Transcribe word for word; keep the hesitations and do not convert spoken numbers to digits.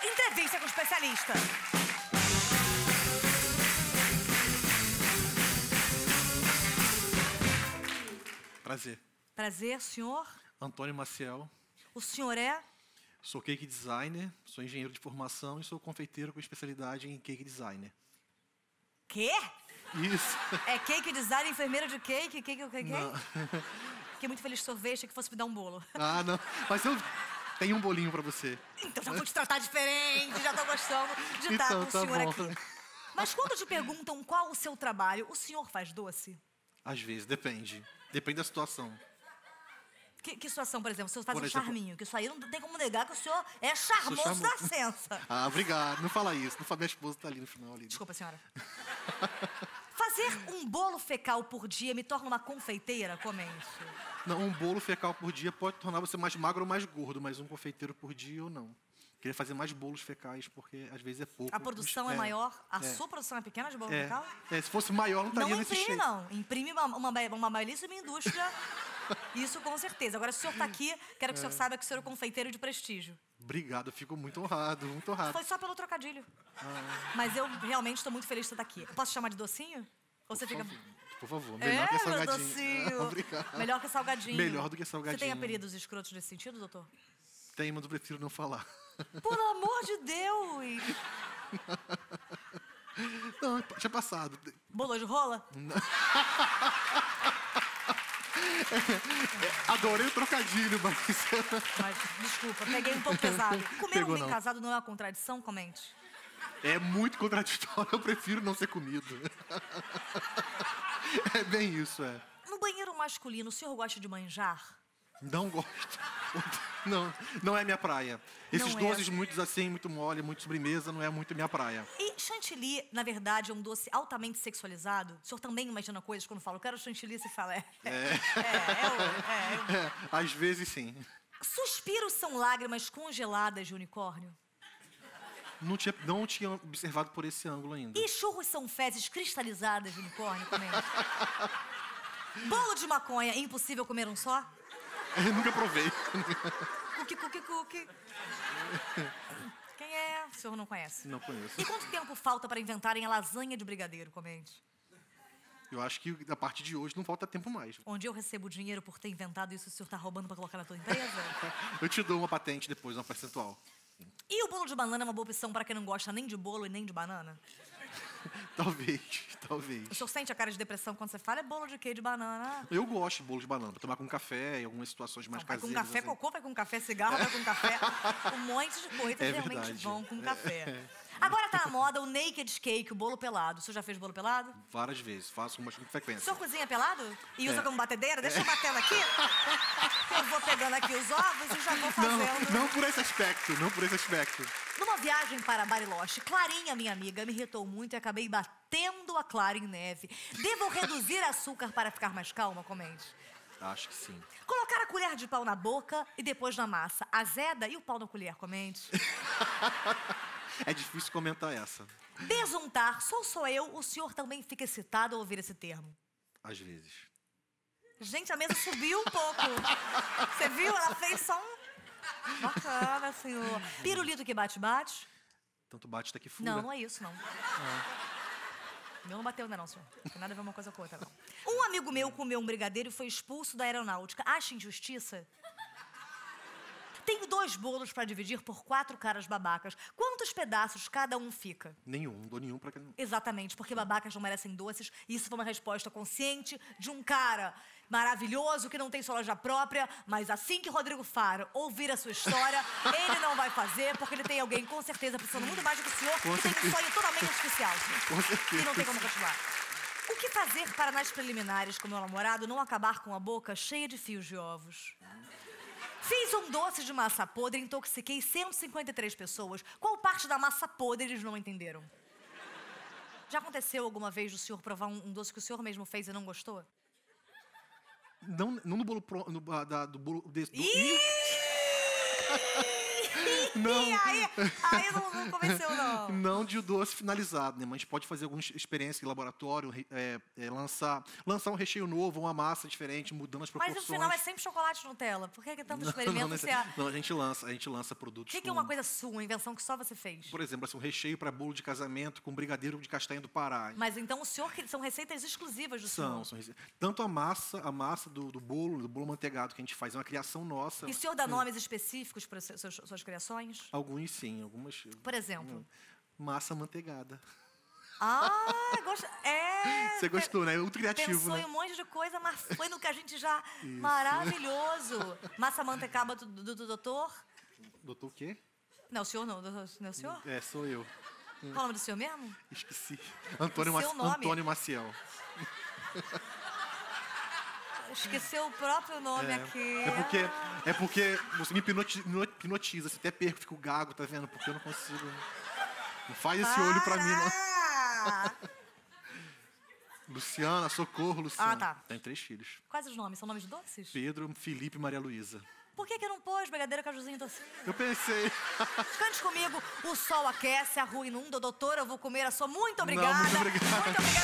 Entrevista com o especialista. Prazer. Prazer, senhor. Antônio Maciel. O senhor é? Sou cake designer, sou engenheiro de formação e sou confeiteiro com especialidade em cake designer. Quê? Isso. É cake design, enfermeira de cake? Cake o que? Não. Fiquei muito feliz que o senhor veio, achei que fosse me dar um bolo. Ah, não. Mas eu tenho um bolinho pra você. Então já vou te tratar diferente, já tô gostando de estar Então, com o tá senhor bom. aqui. Mas quando te perguntam qual o seu trabalho, o senhor faz doce? Às vezes, depende. Depende da situação. Que, que situação, por exemplo? O senhor faz Por um exemplo- charminho, que isso aí não tem como negar que o senhor é charmoso charmoso. da sensa. Ah, obrigado. Não fala isso. Não fala, minha esposa tá ali no final. Ali. Desculpa, senhora. Fazer um bolo fecal por dia me torna uma confeiteira? Comente. Não, um bolo fecal por dia pode tornar você mais magro ou mais gordo, mas um confeiteiro por dia ou não. Queria fazer mais bolos fecais, porque às vezes é pouco. A produção é, É, maior? A é. sua produção é pequena de bolo É, fecal? é, se fosse maior, não estaria Não nesse imprime, shape. não. Imprime uma, uma, uma belíssima indústria. Isso com certeza. Agora, se o senhor tá aqui, quero que o senhor saiba que o senhor é um confeiteiro de prestígio. Obrigado, eu fico muito honrado, muito honrado. Foi só pelo trocadilho. Ah. Mas eu realmente estou muito feliz de você estar aqui. Eu posso chamar de docinho? Ou você Por fica... favor, Por favor, melhor É, que meu salgadinho. docinho. Obrigado. Melhor que salgadinho. Melhor do que salgadinho. Você tem apelidos escrotos nesse sentido, doutor? Tem, mas eu prefiro não falar. Por amor de Deus! Não, tinha passado. Bolou de rola? Adorei o trocadilho, mas... Mas, desculpa, peguei um pouco pesado. Comer Pegou, um bem não. casado não é uma contradição? Comente. É muito contraditório, eu prefiro não ser comido. É bem isso, é. No banheiro masculino, o senhor gosta de manjar? Não gosto. Não, não é minha praia. Esses Não é. doces muito assim, muito mole, muito sobremesa, não é muito minha praia. E chantilly, na verdade, é um doce altamente sexualizado? O senhor também imagina coisas quando fala, eu quero chantilly, você fala, é. É, é, é, o- é, É, às vezes sim. o- Suspiros são lágrimas congeladas de unicórnio? Não tinha, não tinha observado por esse ângulo ainda. E churros são fezes cristalizadas de unicórnio? Comente. Bolo de maconha, é impossível comer um só? Eu nunca provei. Cookie, cookie, cookie. Quem é? O senhor não conhece. Não conheço. E quanto tempo falta para inventarem a lasanha de brigadeiro? Comente. Eu acho que a partir de hoje não falta tempo mais. Onde eu recebo dinheiro por ter inventado isso, o senhor tá roubando para colocar na tua empresa? Eu te dou uma patente depois, uma percentual. E o bolo de banana é uma boa opção para quem não gosta nem de bolo e nem de banana? Talvez, talvez. O senhor sente a cara de depressão quando você fala é bolo de quê? De banana? Eu gosto de bolo de banana, pra tomar com café, em algumas situações mais Não, vai com caseiras. café assim. cocô, vai com café cigarro, vai com café. Um monte de coisas É realmente verdade. vão com café. Agora tá na moda o naked cake, o bolo pelado. O senhor já fez bolo pelado? Várias vezes, faço com bastante O frequência. senhor cozinha pelado? E usa É. como batedeira? Deixa eu batendo aqui. Eu vou pegando aqui os ovos e já vou Não, fazendo. não por esse aspecto, não por esse aspecto. Numa viagem para Bariloche, Clarinha, minha amiga, me irritou muito e acabei batendo a Clara em neve. Devo reduzir açúcar para ficar mais calma? Comente. Acho que sim. Colocar a colher de pau na boca e depois na massa. Azeda e o pau na colher? Comente. É difícil comentar essa, Besuntar, sou só eu, o senhor também fica excitado ao ouvir esse termo? às vezes. Gente, a mesa subiu um pouco. Você viu? Ela fez só um... Bacana, senhor. Pirulito que bate-bate? Tanto bate até que fura. Não, não é isso, não. O meu não bateu ainda não, senhor. Não tem nada a ver uma coisa com outra, não. Um amigo meu comeu um brigadeiro e foi expulso da aeronáutica. Acha injustiça? Tenho dois bolos para dividir por quatro caras babacas. Quantos pedaços cada um fica? Nenhum, não dou nenhum pra quem... Exatamente, porque babacas não merecem doces. E isso foi uma resposta consciente de um cara maravilhoso que não tem sua loja própria, mas assim que Rodrigo Faro ouvir a sua história, ele não vai fazer, porque ele tem alguém com certeza precisando muito mais do que o senhor, Com que tem um certeza. sonho totalmente artificial. Com certeza. E não tem como continuar. O que fazer para nas preliminares com meu namorado não acabar com a boca cheia de fios de ovos? Fiz um doce de massa podre e intoxiquei cento e cinquenta e três pessoas. Qual parte da massa podre eles não entenderam? Já aconteceu alguma vez o senhor provar um, um doce que o senhor mesmo fez e não gostou? Não, não no bolo pro, no, ah, da, do bolo desse. Do... Ih! Não. aí, aí não, não convenceu, não. Não de o doce finalizado, né? Mas a gente pode fazer algumas experiências em laboratório, é, é, lançar, lançar um recheio novo, uma massa diferente, mudando as proporções. Mas no final é sempre chocolate Nutella. Por que, que é tanto Não, experimento? não, Você... O não, a gente lança, a gente lança produtos. que, que com, é uma coisa sua, uma invenção que só você fez? Por exemplo, assim, um recheio para bolo de casamento com brigadeiro de castanha do Pará. Mas então o senhor, são receitas exclusivas do São, senhor? são rece- tanto a massa, a massa do, do bolo, do bolo manteigado que a gente faz, é uma criação nossa. E o senhor dá nomes específicos para suas, suas criações? Alguns sim, algumas. Por exemplo? Massa manteigada. Ah, gosto. É. Você gostou, né? É muito criativo, Pensou né? em um monte de coisa, mas foi no que a gente já. Maravilhoso. Massa mantecaba do, do, do doutor? Doutor o quê? Não, o senhor não. Não é o senhor? É, sou eu. Qual o nome do senhor mesmo? Esqueci. Antônio, O seu Maci- nome? Antônio Maciel. Esqueceu o próprio nome É, aqui. é porque, é porque você me hipnoti- me hipnotiza. Você até perco, fico gago, tá vendo? Porque eu não consigo. Não faz esse olho pra mim, não. Ah! Luciana, socorro, Luciana. Ah, tá. Tem três filhos. Quais os nomes? São nomes doces? Pedro, Felipe e Maria Luísa. Por que, que não pôs brigadeiro, cajuzinho, docinho? Eu pensei. Cante comigo. O sol aquece, a rua inunda. Doutora, eu vou comer a sua. Muito obrigada. muito obrigado. Muito obrigada.